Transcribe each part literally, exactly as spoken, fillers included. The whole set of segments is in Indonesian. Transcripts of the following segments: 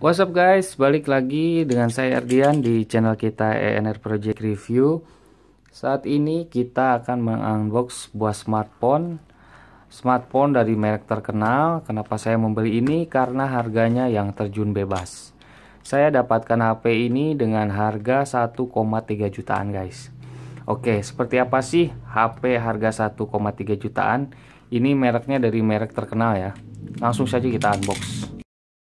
What's up guys, balik lagi dengan saya Ardian di channel kita E N R Project Review. Saat ini kita akan mengunbox sebuah smartphone Smartphone dari merek terkenal. Kenapa saya membeli ini? Karena harganya yang terjun bebas. Saya dapatkan H P ini dengan harga satu koma tiga jutaan guys. Oke, seperti apa sih H P harga satu koma tiga jutaan? Ini mereknya dari merek terkenal ya. Langsung saja kita unbox.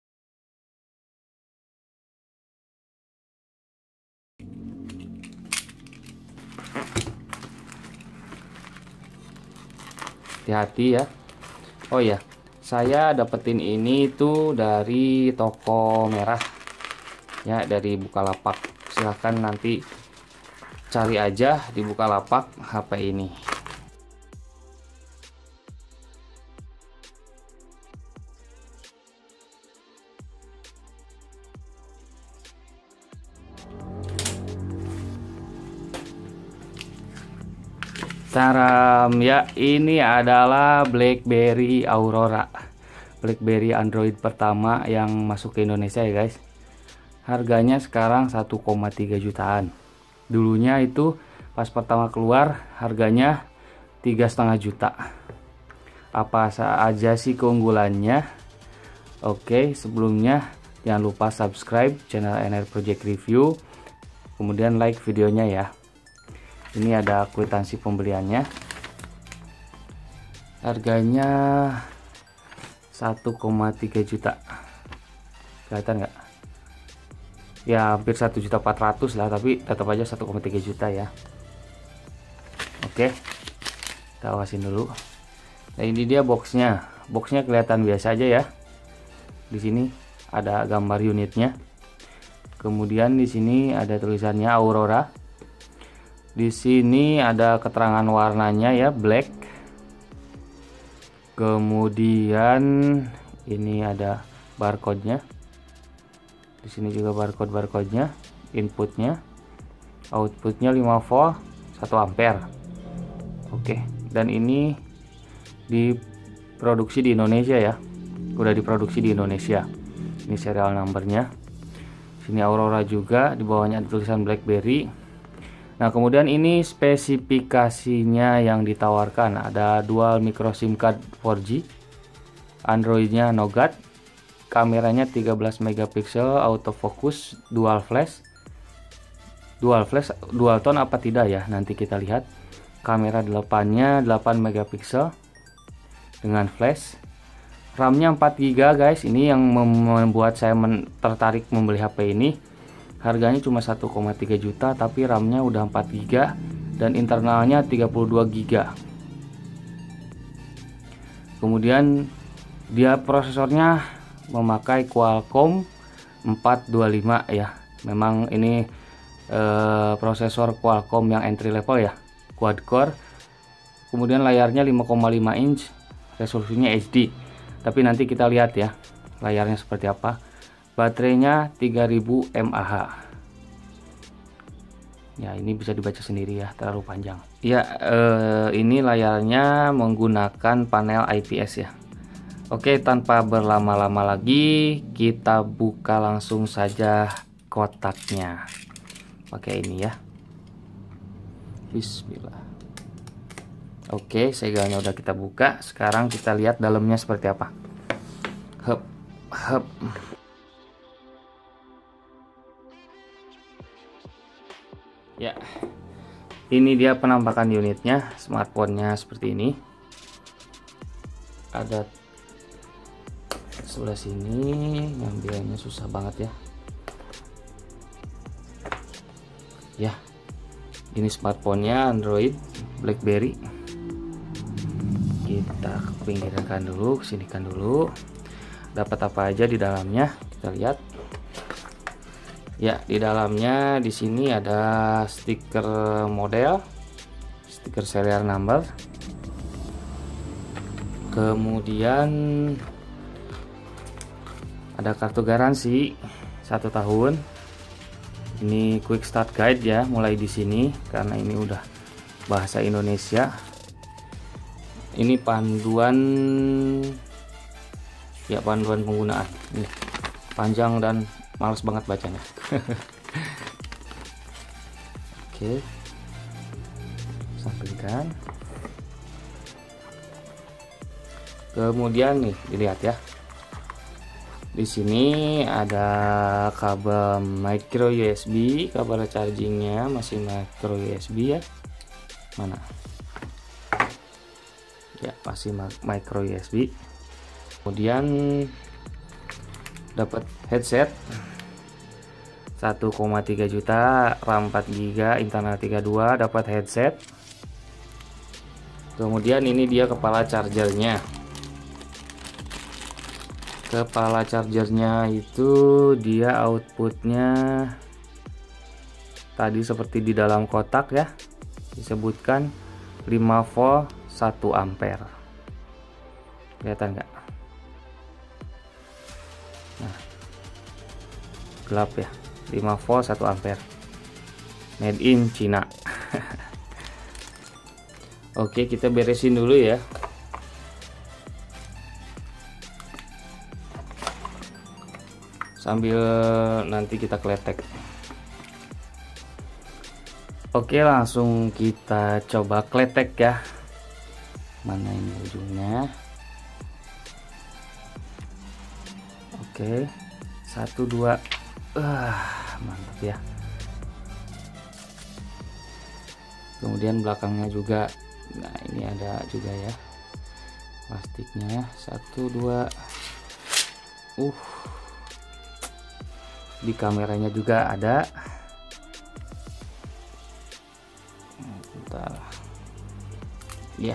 Hati-hati ya. Oh ya, saya dapetin ini tuh dari toko merah ya, dari Bukalapak. Silahkan nanti cari aja di Bukalapak H P ini. Taram ya, ini adalah BlackBerry Aurora, BlackBerry Android pertama yang masuk ke Indonesia ya guys. Harganya sekarang satu koma tiga jutaan. Dulunya itu pas pertama keluar harganya tiga setengah juta. Apa aja sih keunggulannya? Oke, sebelumnya jangan lupa subscribe channel E N R Project Review, kemudian like videonya ya. Ini ada kwitansi pembeliannya. Harganya satu koma tiga juta. Kelihatan nggak? Ya hampir satu juta empat ratus lah, tapi tetap aja satu koma tiga juta ya. Oke, kita awasin dulu. Nah, ini dia boxnya. Boxnya kelihatan biasa aja ya. Di sini ada gambar unitnya. Kemudian di sini ada tulisannya Aurora. Di sini ada keterangan warnanya ya, black. Kemudian ini ada barcode-nya. Di sini juga barcode barcode-nya, inputnya, outputnya lima volt, satu ampere. Oke, dan ini diproduksi di Indonesia ya. Udah diproduksi di Indonesia. Ini serial numbernya. Sini Aurora juga, di bawahnya ada tulisan BlackBerry. Nah, kemudian ini spesifikasinya yang ditawarkan. Ada dual micro SIM card empat G, Androidnya Nougat, kameranya tiga belas megapiksel, autofocus, dual flash. Dual flash, dual tone apa tidak ya? Nanti kita lihat. Kamera depannya delapan megapiksel dengan flash. RAM-nya empat giga guys. Ini yang membuat saya tertarik membeli H P ini. Harganya cuma satu koma tiga juta, tapi RAM-nya udah empat giga dan internalnya tiga puluh dua giga. Kemudian dia prosesornya memakai Qualcomm empat dua lima ya. Memang ini eh, prosesor Qualcomm yang entry level ya, quad core. Kemudian layarnya lima koma lima inch, resolusinya H D. Tapi nanti kita lihat ya layarnya seperti apa. Baterainya tiga ribu mAh. Ya, ini bisa dibaca sendiri ya, terlalu panjang. Ya, eh, ini layarnya menggunakan panel I P S ya. Oke, tanpa berlama-lama lagi, kita buka langsung saja kotaknya. Pakai ini ya. Bismillah. Oke, segalanya udah kita buka. Sekarang kita lihat dalamnya seperti apa. Hup, hup. Ya, ini dia penampakan unitnya. Smartphone-nya seperti ini. Ada sebelah sini, ngambilnya susah banget ya. Ya, ini smartphone-nya Android BlackBerry. Kita pinggirkan dulu, kesinikan dulu. Dapat apa aja di dalamnya? Kita lihat. Ya, di dalamnya di sini ada stiker model, stiker serial number. Kemudian ada kartu garansi satu tahun. Ini quick start guide ya, mulai di sini karena ini udah bahasa Indonesia. Ini panduan ya, panduan penggunaan. Nih. panjang dan males banget bacanya. Oke, sampingkan. Kemudian nih dilihat ya, di sini ada kabel micro U S B, kabel chargingnya masih micro U S B ya. Mana? Ya, masih micro U S B. Kemudian dapat headset satu koma tiga juta, RAM empat giga, internal tiga puluh dua, dapat headset. Kemudian ini dia kepala chargernya. Kepala chargernya itu dia outputnya tadi seperti di dalam kotak ya, disebutkan lima volt satu ampere. Kelihatan nggak? Nah, gelap ya, lima volt satu ampere, made in China. Oke, kita beresin dulu ya. Sambil nanti kita kletek. Oke, langsung kita coba kletek ya. Mana ini ujungnya? Oke, satu dua, uh, mantap ya. Kemudian belakangnya juga, nah ini ada juga ya plastiknya, satu dua, uh, di kameranya juga ada. Bentar, ya.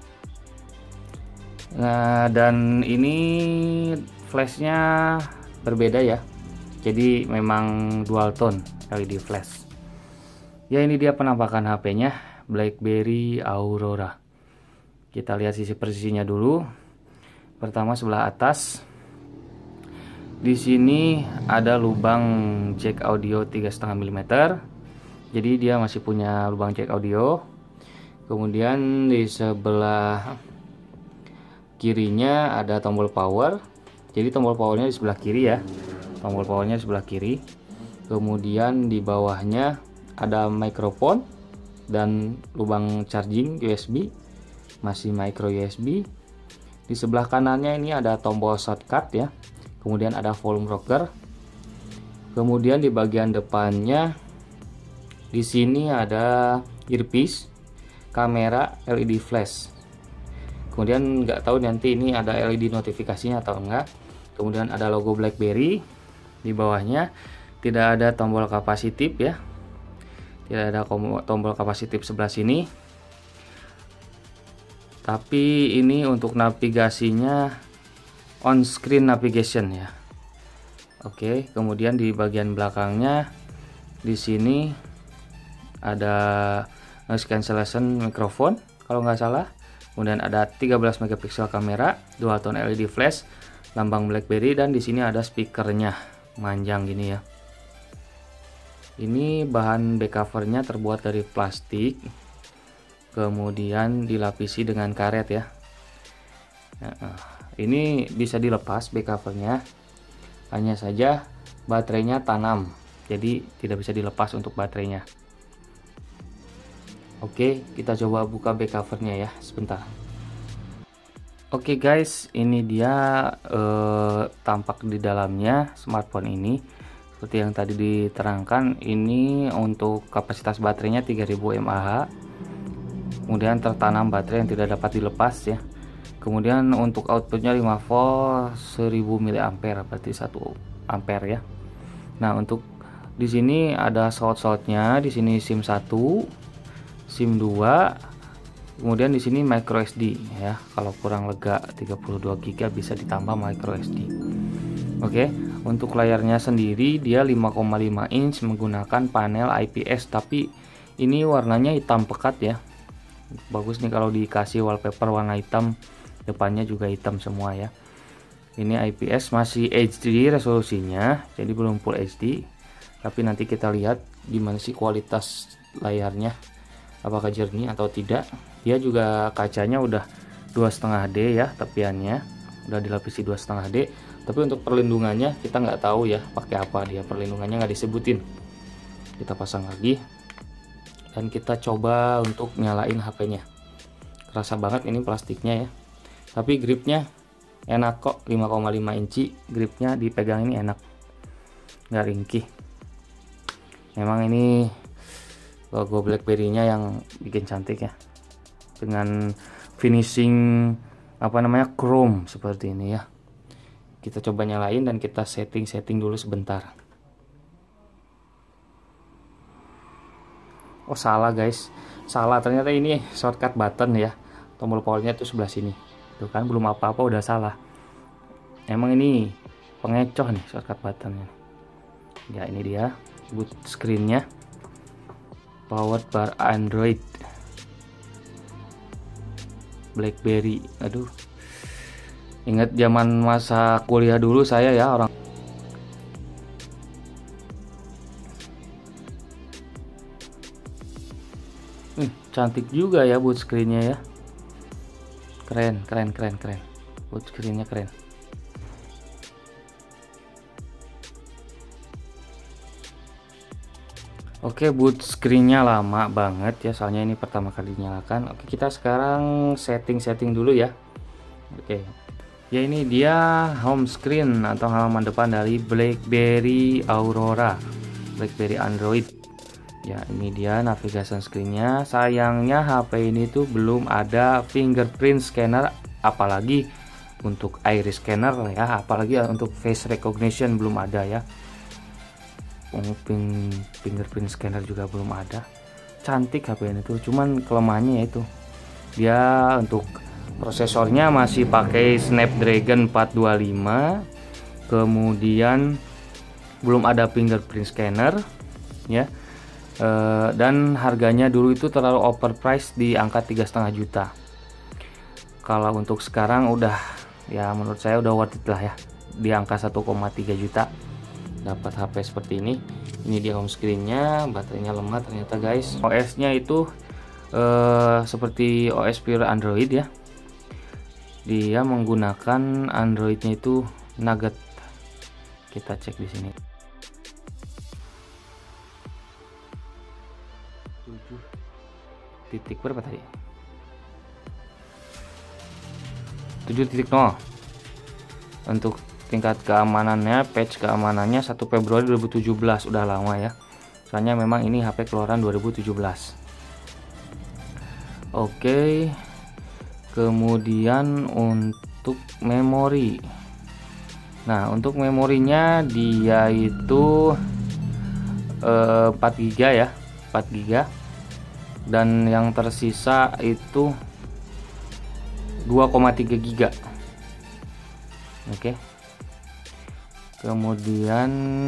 Nah, dan ini flashnya berbeda ya, jadi memang dual tone L E D flash ya. Ini dia penampakan H P-nya, BlackBerry Aurora. Kita lihat sisi presisinya dulu. Pertama sebelah atas, di sini ada lubang jack audio tiga koma lima milimeter, jadi dia masih punya lubang jack audio. Kemudian di sebelah kirinya ada tombol power, jadi tombol powernya di sebelah kiri ya, tombol powernya di sebelah kiri. Kemudian di bawahnya ada mikrofon dan lubang charging U S B, masih micro U S B. Di sebelah kanannya ini ada tombol shortcut ya, kemudian ada volume rocker. Kemudian di bagian depannya di sini ada earpiece, kamera, L E D flash. Kemudian nggak tahu nanti ini ada L E D notifikasinya atau enggak. Kemudian ada logo BlackBerry. Di bawahnya tidak ada tombol kapasitif ya, tidak ada tombol kapasitif sebelah sini. Tapi ini untuk navigasinya on screen navigation ya. Oke, kemudian di bagian belakangnya di sini ada noise cancellation microphone kalau nggak salah. Kemudian ada tiga belas megapiksel kamera, dual tone L E D flash, lambang BlackBerry, dan di sini ada speakernya manjang gini ya. Ini bahan back covernya terbuat dari plastik, kemudian dilapisi dengan karet ya. Nah, ini bisa dilepas back covernya, hanya saja baterainya tanam, jadi tidak bisa dilepas untuk baterainya. Oke, kita coba buka back covernya ya, sebentar. Oke guys, ini dia eh, tampak di dalamnya smartphone ini. Seperti yang tadi diterangkan, ini untuk kapasitas baterainya tiga ribu mAh. Kemudian tertanam baterai yang tidak dapat dilepas ya. Kemudian untuk outputnya lima volt seribu miliampere, berarti satu ampere ya. Nah, untuk di sini ada slot-slotnya, di sini SIM satu, SIM dua, kemudian di sini micro S D ya. Kalau kurang lega tiga puluh dua giga bisa ditambah micro S D. Oke, untuk layarnya sendiri dia lima koma lima inch menggunakan panel I P S, tapi ini warnanya hitam pekat ya. Bagus nih kalau dikasih wallpaper warna hitam, depannya juga hitam semua ya. Ini I P S, masih H D resolusinya, jadi belum full H D. Tapi nanti kita lihat gimana sih kualitas layarnya, apakah jernih atau tidak. Dia juga kacanya udah dua koma lima D ya, tepiannya udah dilapisi dua koma lima D. Tapi untuk perlindungannya kita nggak tahu ya pakai apa, dia perlindungannya nggak disebutin. Kita pasang lagi dan kita coba untuk nyalain H P-nya. Kerasa banget ini plastiknya ya, tapi gripnya enak kok. Lima koma lima inci gripnya, dipegang ini enak, nggak ringkih. Memang ini logo BlackBerry-nya yang bikin cantik ya, dengan finishing apa namanya chrome seperti ini ya. Kita coba nyalain dan kita setting-setting dulu sebentar. Oh salah guys, salah, ternyata ini shortcut button ya. Tombol powernya tuh sebelah sini. Tuh kan belum apa-apa udah salah. Emang ini pengecoh nih shortcut buttonnya. Ya ini dia boot screen-nya, powered by Android BlackBerry. Aduh, ingat zaman masa kuliah dulu saya ya, orang hmm, cantik juga ya boot screen-nya ya. Keren, keren, keren, keren. Boot screen-nya keren. Oke, boot screen-nya lama banget ya, soalnya ini pertama kali dinyalakan. Oke, kita sekarang setting-setting dulu ya. Oke. Ya ini dia home screen atau halaman depan dari BlackBerry Aurora, BlackBerry Android. Ya ini dia navigation screen-nya. Sayangnya H P ini tuh belum ada fingerprint scanner, apalagi untuk iris scanner ya, apalagi untuk face recognition belum ada ya. Ping fingerprint scanner juga belum ada. Cantik H P ini tuh, cuman kelemahannya yaitu dia untuk prosesornya masih pakai Snapdragon empat dua lima, kemudian belum ada fingerprint scanner ya, e, dan harganya dulu itu terlalu overpriced di angka tiga koma lima juta. Kalau untuk sekarang udah ya, menurut saya udah worth it lah ya, di angka satu koma tiga juta dapat H P seperti ini. Ini dia home screen-nya, baterainya lemah ternyata guys. O S-nya itu eh, seperti O S pure Android ya. Dia menggunakan Android-nya itu Nougat. Kita cek di sini. tujuh titik berapa tadi? tujuh titik nol. Untuk tingkat keamanannya, patch keamanannya satu Februari dua ribu tujuh belas, udah lama ya. Soalnya memang ini H P keluaran dua ribu tujuh belas. Oke. Kemudian untuk memori. Nah, untuk memorinya dia itu eh, empat giga ya, empat giga. Dan yang tersisa itu dua koma tiga giga. Oke. Kemudian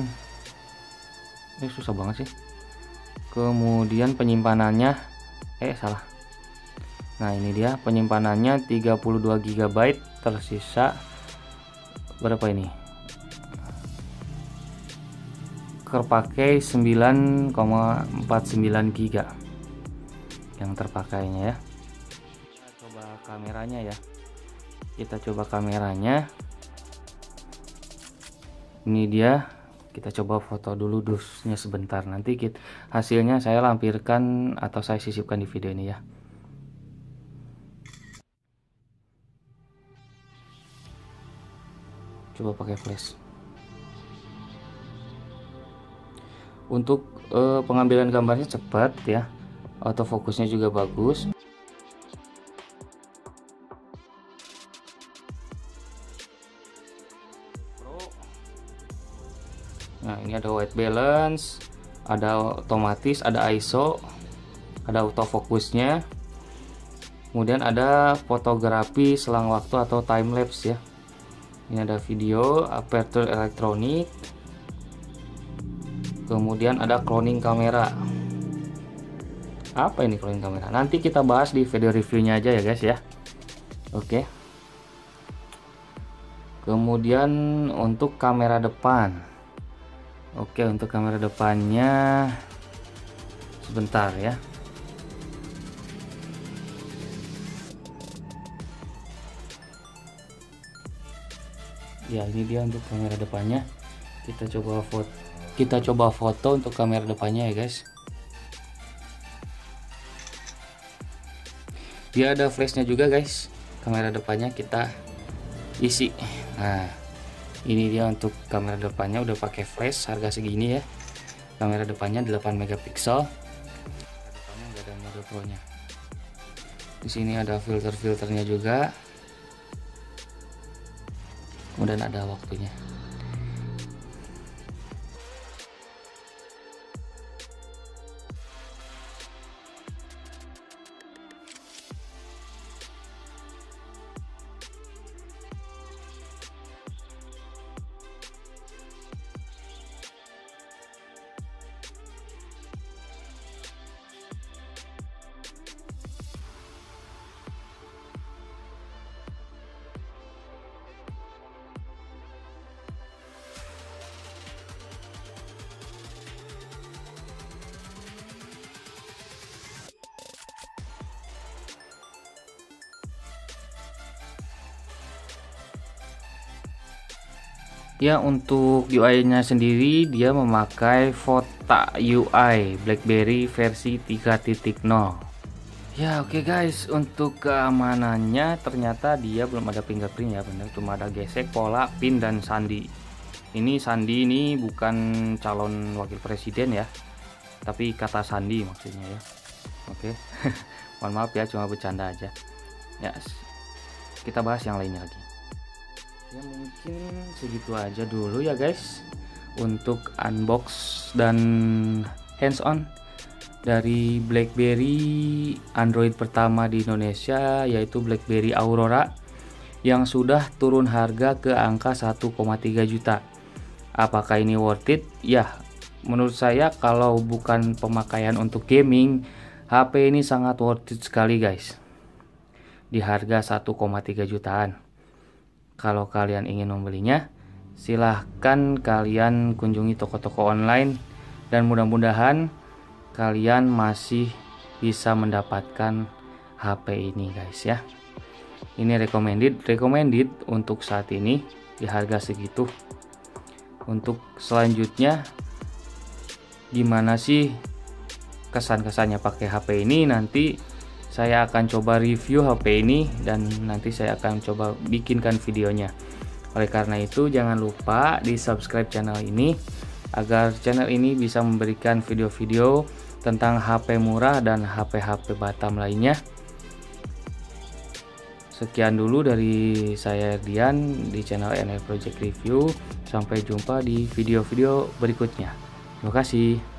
ini susah banget sih. Kemudian penyimpanannya eh salah. Nah, ini dia penyimpanannya tiga puluh dua giga byte, tersisa berapa ini? Terpakai sembilan koma empat sembilan giga yang terpakainya ya. Kita coba kameranya ya. Kita coba kameranya. Ini dia, kita coba foto dulu dusnya sebentar, nanti kita, hasilnya saya lampirkan atau saya sisipkan di video ini ya. Coba pakai flash. Untuk eh, pengambilan gambarnya cepat ya, autofokusnya juga bagus. Nah, ini ada white balance, ada otomatis, ada I S O, ada autofokusnya. Kemudian ada fotografi selang waktu atau time lapse ya. Ini ada video, aperture elektronik. Kemudian ada cloning kamera. Apa ini cloning kamera? Nanti kita bahas di video reviewnya aja ya guys ya. Oke. Kemudian untuk kamera depan. Oke, untuk kamera depannya sebentar ya. Ya, ini dia untuk kamera depannya. Kita coba foto kita coba foto untuk kamera depannya ya guys. Dia ada flashnya juga guys. Kamera depannya kita isi. Nah, ini dia untuk kamera depannya udah pakai flash, harga segini ya. Kamera depannya delapan megapiksel. Depannya nggak ada mode pro nya. Di sini ada filter-filternya juga. Kemudian ada waktunya. Ya, untuk U I-nya sendiri dia memakai Vota U I BlackBerry versi tiga titik nol. Ya, oke okay guys, untuk keamanannya ternyata dia belum ada fingerprint ya, benar, cuma ada gesek, pola, pin dan sandi. Ini sandi ini bukan calon wakil presiden ya, tapi kata sandi maksudnya ya. Oke. Okay. Mohon maaf ya, cuma bercanda aja. Ya, kita bahas yang lainnya lagi. Ya, mungkin segitu aja dulu ya guys untuk unbox dan hands on dari BlackBerry Android pertama di Indonesia, yaitu BlackBerry Aurora yang sudah turun harga ke angka satu koma tiga juta. Apakah ini worth it? Ya, menurut saya kalau bukan pemakaian untuk gaming, H P ini sangat worth it sekali guys, di harga satu koma tiga jutaan. Kalau kalian ingin membelinya, silahkan kalian kunjungi toko-toko online dan mudah-mudahan kalian masih bisa mendapatkan H P ini guys ya. Ini recommended, recommended untuk saat ini di harga segitu. Untuk selanjutnya gimana sih kesan-kesannya pakai H P ini, nanti saya akan coba review H P ini dan nanti saya akan coba bikinkan videonya. Oleh karena itu jangan lupa di subscribe channel ini agar channel ini bisa memberikan video-video tentang H P murah dan H P-H P Batam lainnya. Sekian dulu dari saya Erdian di channel N L Project Review. Sampai jumpa di video-video berikutnya. Terima kasih.